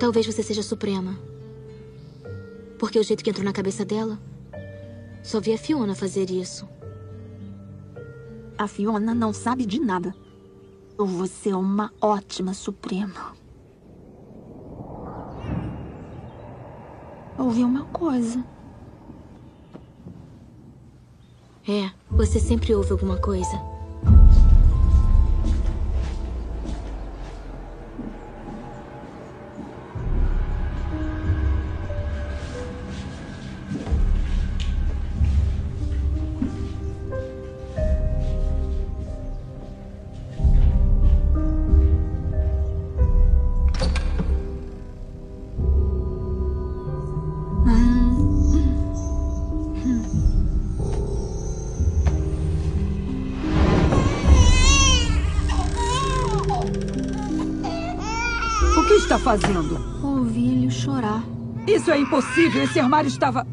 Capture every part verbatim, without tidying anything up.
Talvez você seja a Suprema. Porque o jeito que entrou na cabeça dela, só vi a Fiona fazer isso. A Fiona não sabe de nada. Eu vou ser uma ótima Suprema. Ouvi uma coisa. É, você sempre ouve alguma coisa. O que está fazendo? Ouvi ele chorar. Isso é impossível. Esse armário estava...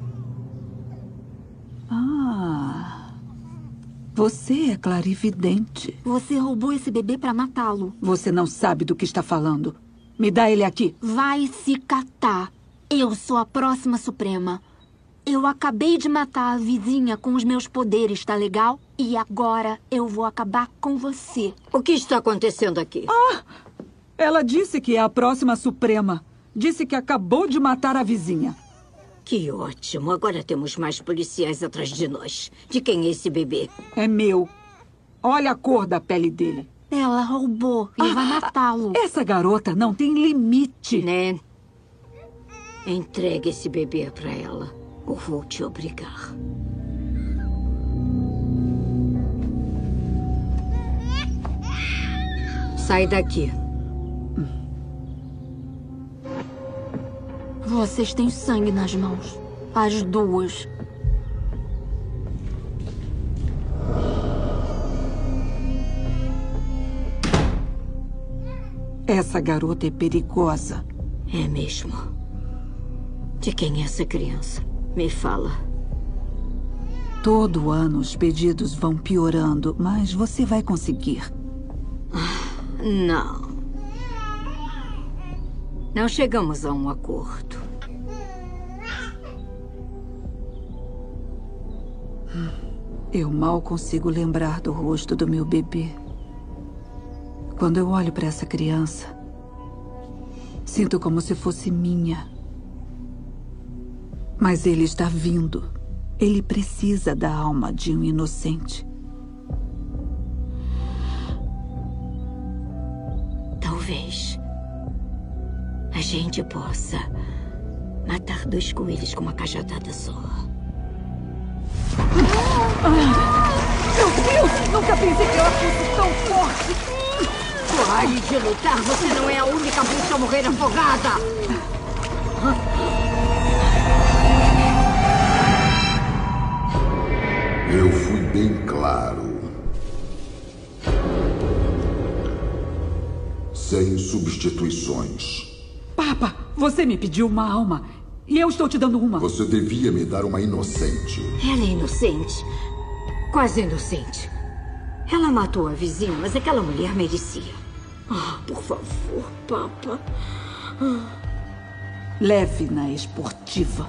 Ah... Você é clarividente. Você roubou esse bebê para matá-lo. Você não sabe do que está falando. Me dá ele aqui. Vai se catar. Eu sou a próxima Suprema. Eu acabei de matar a vizinha com os meus poderes, tá legal? E agora eu vou acabar com você. O que está acontecendo aqui? Ah! Ela disse que é a próxima Suprema. Disse que acabou de matar a vizinha. Que ótimo. Agora temos mais policiais atrás de nós. De quem é esse bebê? É meu. Olha a cor da pele dele. Ela roubou e Ah, vai matá-lo. Essa garota não tem limite. Né? Entregue esse bebê para ela. Ou vou te obrigar. Sai daqui. Vocês têm sangue nas mãos. As duas. Essa garota é perigosa. É mesmo. De quem é essa criança? Me fala. Todo ano os pedidos vão piorando, mas você vai conseguir. Não. Não chegamos a um acordo. Eu mal consigo lembrar do rosto do meu bebê. Quando eu olho para essa criança, sinto como se fosse minha. Mas ele está vindo. Ele precisa da alma de um inocente. Talvez a gente possa matar dois coelhos com uma cajadada só. Meu Deus! Nunca pensei que ela fosse tão forte! Pare de lutar! Você não é a única bruxa a morrer afogada! Eu fui bem claro. Sem substituições. Papa, você me pediu uma alma. E eu estou te dando uma. Você devia me dar uma inocente. Ela é inocente. Quase inocente. Ela matou a vizinha, mas aquela mulher merecia. Ah, por favor, Papa. Ah. Leve na esportiva.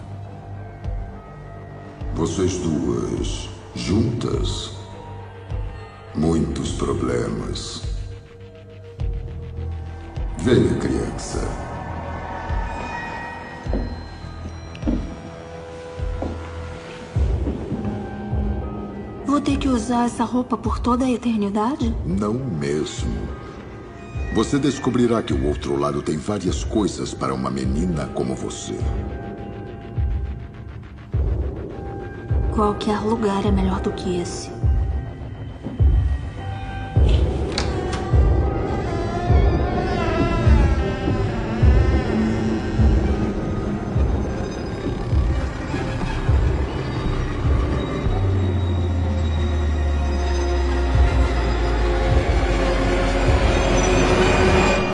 Vocês duas, juntas, muitos problemas. Venha, criança. Vou ter que usar essa roupa por toda a eternidade? Não mesmo. Você descobrirá que o outro lado tem várias coisas para uma menina como você. Qualquer lugar é melhor do que esse.